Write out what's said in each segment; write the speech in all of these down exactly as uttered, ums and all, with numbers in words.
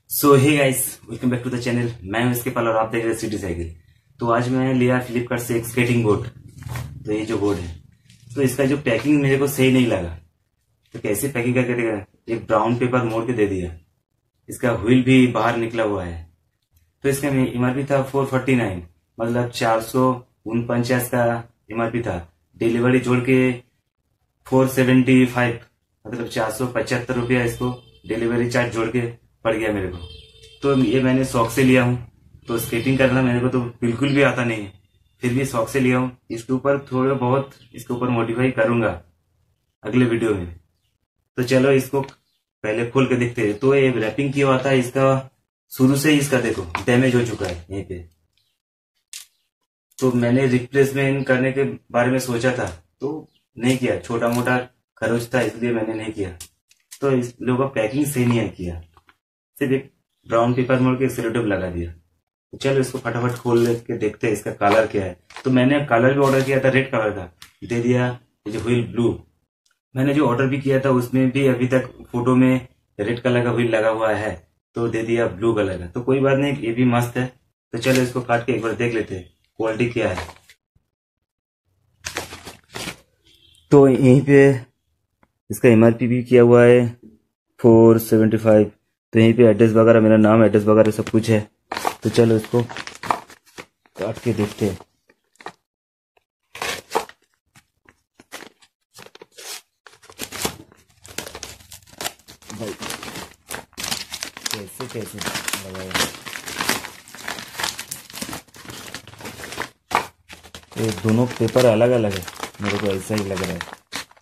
So hey guys, welcome back to the channel. मैं हूं इसके पाल और आप देख रहे हैं सिटी साइकिल। तो आज मैं लिया फ्लिपकार्ट से एक स्केटिंग बोर्ड। तो ये जो बोर्ड है, तो इसका जो पैकिंग मेरे को सही नहीं लगा। तो कैसे पैकिंग करके देगा, एक ब्राउन पेपर मोड़ के दे दिया। इसका व्हील भी बाहर निकला हुआ है। तो इसका एमआरपी था फोर फोर्टी नाइन, मतलब चार सौ उनपचास का एमआरपी था। डिलीवरी जोड़ के फोर सेवेंटी फाइव, मतलब चार सौ पचहत्तर रुपया इसको डिलीवरी चार्ज जोड़ के पड़ गया मेरे को। तो ये मैंने शौक से लिया हूँ। तो स्केटिंग करना मेरे को तो बिल्कुल भी आता नहीं है, फिर भी शौक से लिया हूँ। इसके ऊपर थोड़ा बहुत इसके ऊपर मॉडिफाई करूंगा अगले वीडियो में। तो चलो इसको पहले खोल के देखते हैं। तो ये रैपिंग किया हुआ था, इसका शुरू से ही इसका देखो डैमेज हो चुका है यहीं पे। तो मैंने रिप्लेसमेंट करने के बारे में सोचा था तो नहीं किया, छोटा मोटा खर्च था इसलिए मैंने नहीं किया। तो इस लोगों का पैकिंग सही नहीं किया, सिर्फ एक ब्राउन पेपर मोड़ के सेलोटेप लगा दिया। तो चलो इसको फटाफट खोल के देखते हैं इसका कलर क्या है। तो मैंने कलर भी ऑर्डर किया था, रेड कलर का दे दिया। जो व्हील ब्लू, मैंने जो ऑर्डर भी किया था उसमें भी अभी तक फोटो में रेड कलर का व्हील लगा हुआ है, तो दे दिया ब्लू कलर का। तो कोई बात नहीं, ये भी मस्त है। तो चलो इसको काट के एक बार देख लेते हैं क्वालिटी क्या है। तो यहीं पे इसका एमआरपी भी किया हुआ है फोर सेवेंटी फाइव। तो यहीं पे एड्रेस वगैरह, मेरा नाम, एड्रेस वगैरह सब कुछ है। तो चलो इसको काट के देखते हैं। भाई कैसे कैसे लगाया, ये दोनों पेपर अलग अलग है, मेरे को ऐसा ही लग रहा है।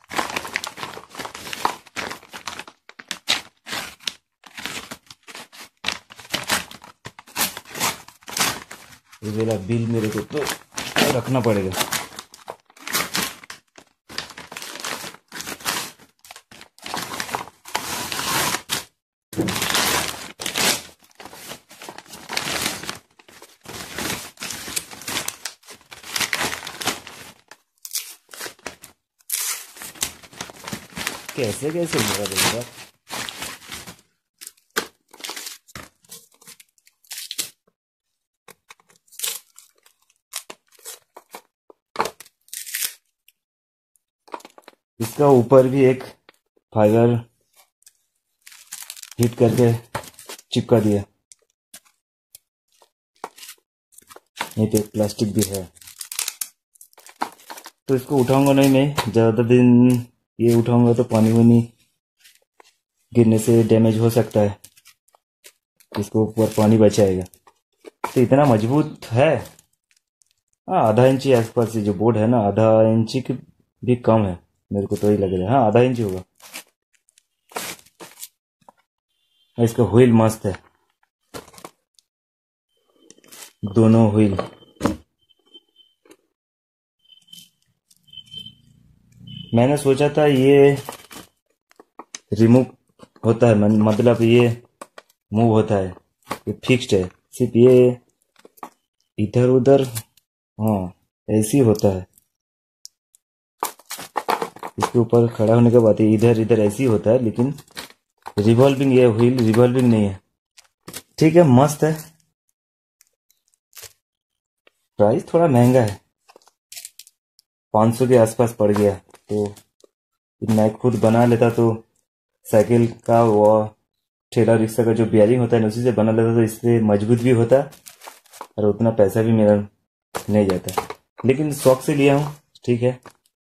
ये मेरा बिल मेरे को तो रखना पड़ेगा। कैसे कैसे लगा देगा। इसका ऊपर भी एक फाइबर हीट करके चिपका दिया। यहीं पे प्लास्टिक भी है। तो इसको उठाऊंगा नहीं मैं, ज्यादा दिन ये उठाऊंगा तो पानी वानी गिरने से डैमेज हो सकता है। इसको ऊपर पानी बचाएगा। तो इतना मजबूत है, हाँ आधा इंची आसपास से जो बोर्ड है ना, आधा इंची की भी कम है मेरे को तो ही लग रहा है। हाँ आधा इंच होगा। इसका व्हील मस्त है, दोनों व्हील। मैंने सोचा था ये रिमूव होता है, मतलब ये मूव होता है, ये फिक्स्ड है। सिर्फ ये इधर उधर, हाँ ऐसे ही होता है। इसके ऊपर खड़ा होने के बाद इधर इधर ऐसे ही होता है, लेकिन रिवॉल्विंग, ये व्हील रिवॉल्विंग नहीं है। ठीक है, मस्त है। प्राइस थोड़ा महंगा है, पाँच सौ के आसपास पड़ गया। तो मैं खुद बना लेता तो साइकिल का वो ठेला रिक्शा का जो बियरिंग होता है उसी से बना लेता तो इससे मजबूत भी होता और उतना पैसा भी मेरा नहीं जाता। लेकिन शौक से लिया हूँ, ठीक है।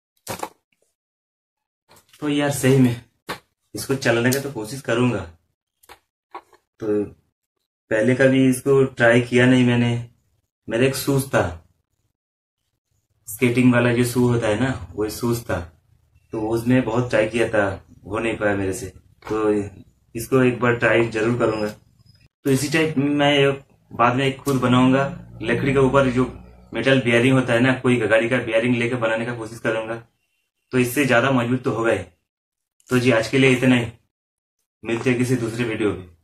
तो यार सही में इसको चलाने का तो कोशिश करूंगा। तो पहले कभी इसको ट्राई किया नहीं मैंने। मेरा एक शूज था, स्केटिंग वाला जो शू होता है ना, वो शूज था। तो उसमें बहुत ट्राई किया था, हो नहीं पाया मेरे से। तो इसको एक बार ट्राई जरूर करूंगा। तो इसी टाइप मैं बाद में एक खुद बनाऊंगा, लकड़ी के ऊपर जो मेटल बियरिंग होता है ना, कोई गाड़ी का बियरिंग लेकर बनाने का कोशिश करूंगा। तो इससे ज्यादा मजबूत तो होगा ही। तो जी आज के लिए इतना ही, मिलते हैं किसी दूसरे वीडियो में।